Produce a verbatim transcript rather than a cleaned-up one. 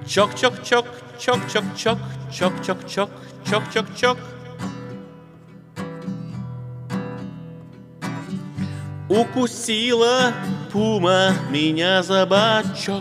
Чок-чок-чок, чок-чок-чок, чок-чок-чок, чок-чок-чок. Укусила пума меня за бочок.